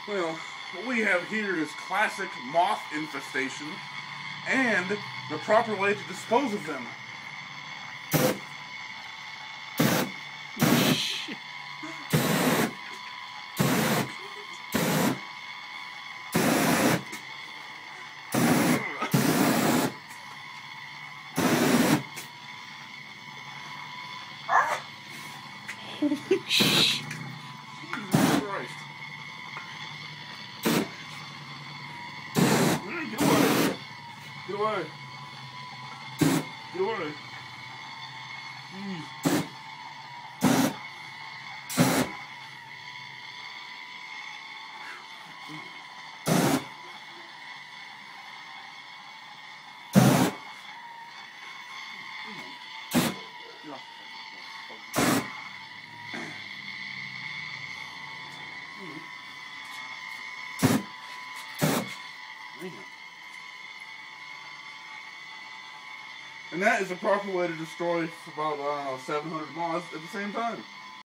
Well, what we have here is classic moth infestation and the proper way to dispose of them. Jesus Christ. Get away. Get away. Get away. Jeez. And that is the proper way to destroy about, I don't know, 700 moths at the same time.